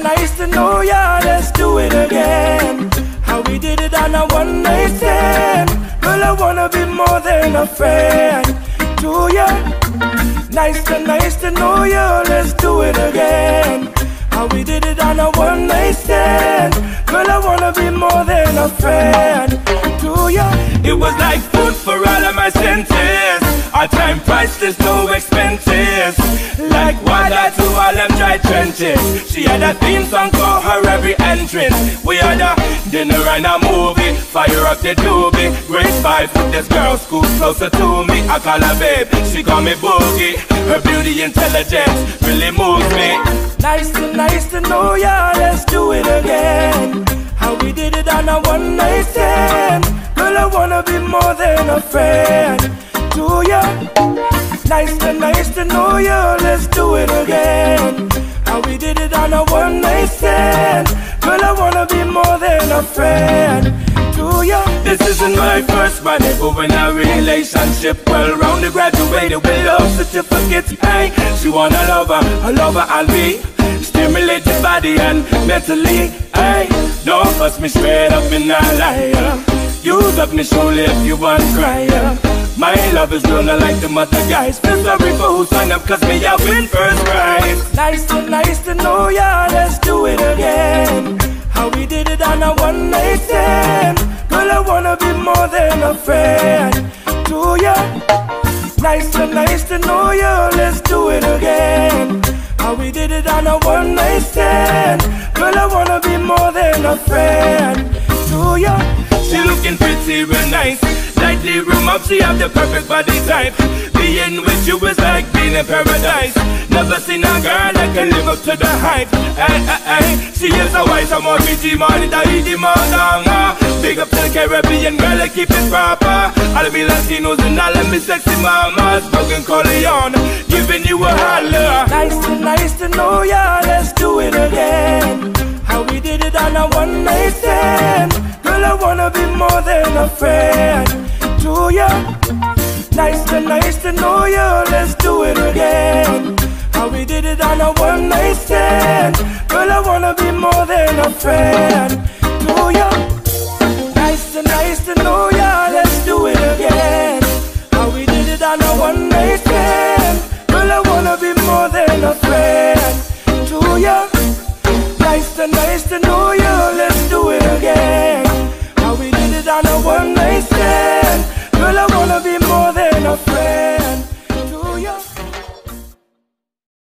nice to know ya, let's do it again. How we did it on a one night stand. Girl, I wanna be more than a friend to ya. Nice to know ya, let's do it again. How we did it on a one night stand. Girl, I wanna be more than a friend to ya. It was like food for all of my senses. Our time priceless, no expenses. Like water to all them dry trenches. She had a theme song for her every entrance. We had a dinner and a movie. Fire up the dubie. Grade 5 with this girl, school closer to me. I call her babe, she call me boogie. Her beauty, intelligence really moves me. Nice to know ya, let's do it again. How we did it on a one night stand. Girl, I wanna be more than a friend to ya. Nice to know ya, let's do it again. How we did it on a one night stand. Girl, I wanna be more than a friend to ya. This isn't my first money, but in a relationship, well rounded, graduated with love certificates. Hey, she want a lover I'll be. Stimulate your body and mentally. Hey, don't fuss me straight up in a liar. Use up me shoulder if you want cry. My love is gonna like the other guys. Feel sorry for who sign up, cause me I win first prize. Nice to know ya, let's do it again. How we did it on a one night stand. Girl, I wanna be more than a friend to ya. Nice to know ya, let's do it again. How we did it on a one night stand. Girl, I wanna be more than a friend to ya. She looking pretty real nice. Lightly room up, she have the perfect body type. Being with you is like being in paradise. Never seen a girl that can live up to the hype. Ay. She is a wise, I'm more BG, more than the more. Big up to the Caribbean girl, I keep it proper. All of me Latinos and all of me sexy mamas. Broken Corleone, giving you a holler. Nice to know ya, let's do it again. How we did it on a one night stand. Girl, I wanna be more than a friend to ya. Nice to know ya, let's do it again. How we did it on a one night stand. Girl, I wanna be more than a friend to ya. Nice to know ya, let's do it again. How we did it on a one night stand. Girl, I wanna be more than a friend to ya. Nice to know ya, let's